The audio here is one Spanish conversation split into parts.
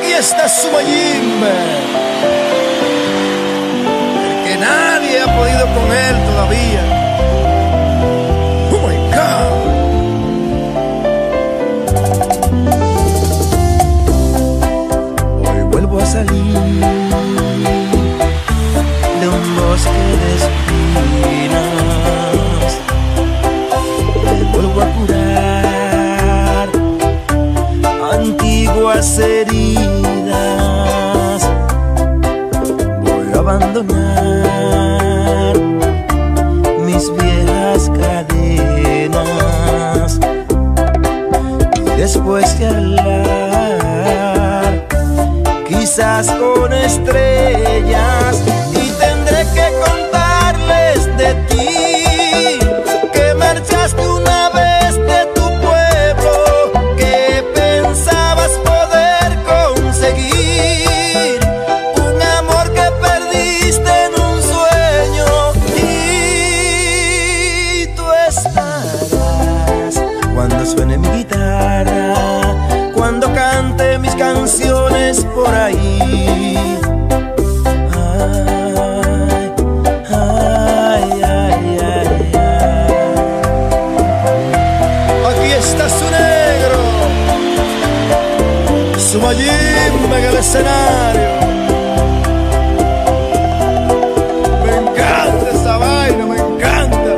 Aquí está Sumayimbe, el que nadie ha podido con él todavía. Oh my God. Hoy vuelvo a salir de un bosque de espinas, me vuelvo a curar antiguas heridas, voy a abandonar mis viejas cadenas y después de hablar quizás con estrellas, y tendré que contarles de ti, que marchaste una vez de tu pueblo, que pensabas poder conseguir un amor que perdiste en un sueño, y tú estarás cuando suene mi guitarra, cuando cante mis canciones por ahí. Ay, ay, ay, ay, ay. Aquí está su negro, Sumayimbe en el escenario. Me encanta esa vaina, me encanta.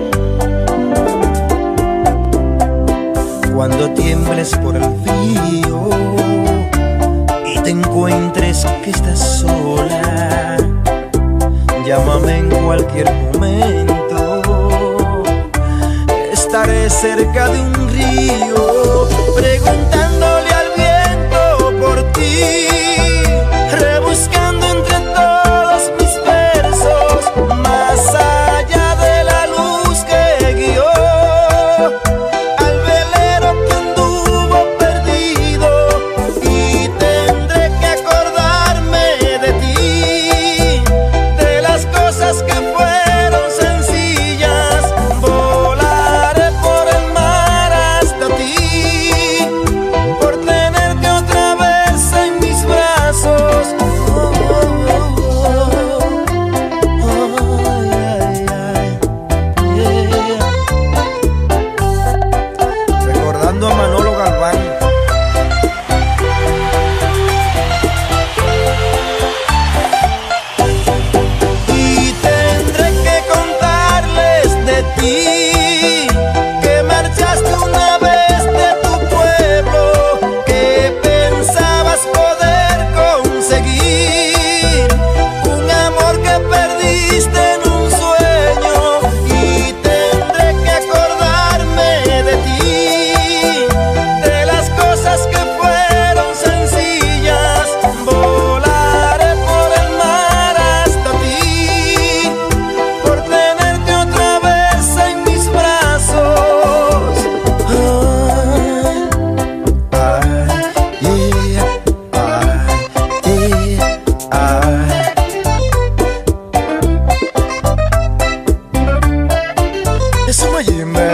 Cuando tiembles por el frío y te encuentres que estás sola, llámame en cualquier momento. Estaré cerca de un río, preguntándole al viento por ti, rebuscando entre todos mis versos, más allá de la luz que guió al velero que anduvo perdido, y tendré que acordarme de ti, de las cosas que fueron sencillas. Volaré por el mar hasta ti, por tenerte otra vez en mis brazos. Recordando a Manolo Galván. Y tendré que contarles de ti, que marchaste una vez de tu pueblo, que pensabas poder conseguir un amor que perdiste en un sueño, y tendré que acordarme de ti, de las cosas que fueron sencillas. Volaré por el mar hasta ti, por tenerte otra vez en mis brazos. Es Sumayimbe,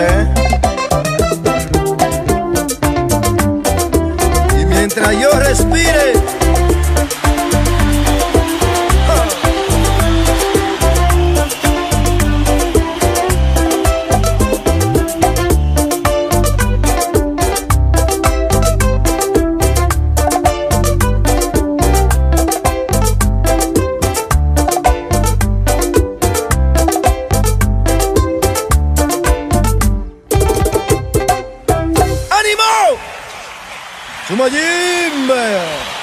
y mientras yo respire, ¡ánimo! Sumayimbe.